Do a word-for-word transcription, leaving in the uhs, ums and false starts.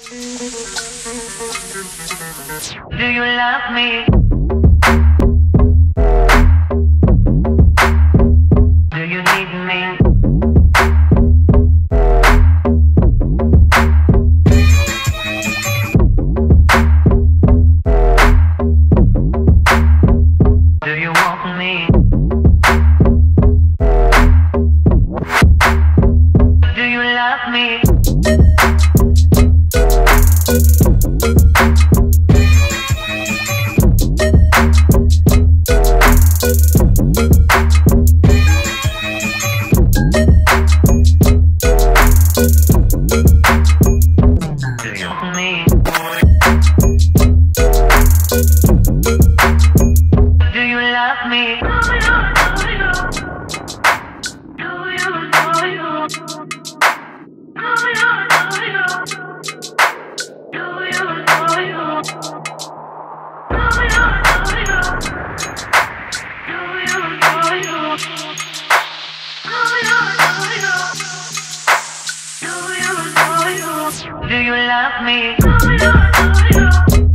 Do you love me? Do you need me? Do you want me? Do you love me? Do you want me? Do you love me? Do you love me?